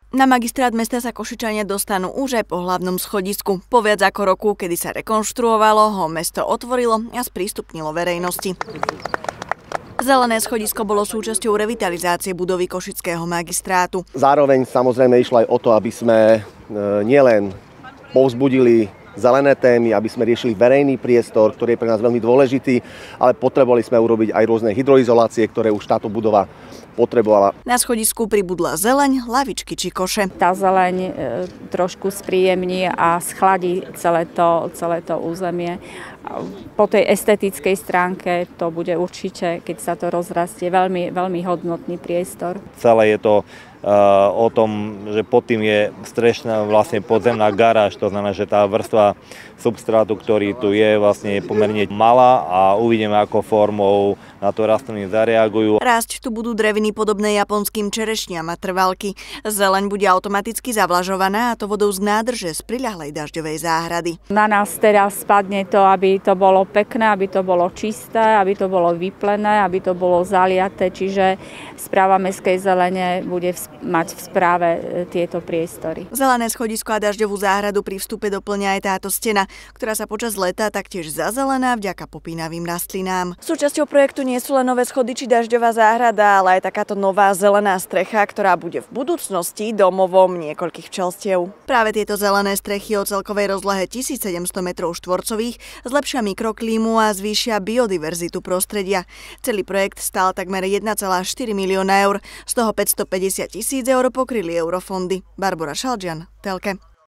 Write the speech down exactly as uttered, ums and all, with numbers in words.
Na magistrát mesta sa Košičania dostanú už aj po hlavnom schodisku. Po viac ako roku, kedy sa rekonštruovalo, ho mesto otvorilo a sprístupnilo verejnosti. Zelené schodisko bolo súčasťou revitalizácie budovy košického magistrátu. Zároveň samozrejme išlo aj o to, aby sme nielen povzbudili zelené témy, aby sme riešili verejný priestor, ktorý je pre nás veľmi dôležitý, ale potrebovali sme urobiť aj rôzne hydroizolácie, ktoré už táto budova potrebovala. Na schodisku pribudla zeleň, lavičky či koše. Tá zeleň e, trošku spríjemní a schladí celé to, celé to územie. Po tej estetickej stránke to bude určite, keď sa to rozrastie, veľmi, veľmi hodnotný priestor. Celé je to uh, o tom, že pod tým je strešná vlastne podzemná garáž, to znamená, že tá vrstva substrátu, ktorý tu je, vlastne je pomerne malá a uvidíme, ako formou na to rastliny zareagujú. Rásť tu budú dreviny podobné japonským čerešniam a trvalky. Zeleň bude automaticky zavlažovaná, a to vodou z nádrže z priľahlej dažďovej záhrady. Na nás teraz spadne to, aby to bolo pekné, aby to bolo čisté, aby to bolo vyplené, aby to bolo zaliaté, čiže správa mestskej zelene bude mať v správe tieto priestory. Zelené schodisko a dažďovú záhradu pri vstupe doplňa aj táto stena, ktorá sa počas leta taktiež zazelená vďaka popínavým rastlinám. Súčasťou projektu nie sú len nové schody či dažďová záhrada, ale aj takáto nová zelená strecha, ktorá bude v budúcnosti domovom niekoľkých včelstiev. Práve tieto zelené strechy o celkovej rozlohe tisícsedemsto metrov štvorcových zlepšia mikroklímu a zvýšia biodiverzitu prostredia. Celý projekt stál takmer jeden celá štyri milióna eur, z toho päťstopäťdesiat tisíc eur pokryli eurofondy. Barbora Šaldžian, Telke.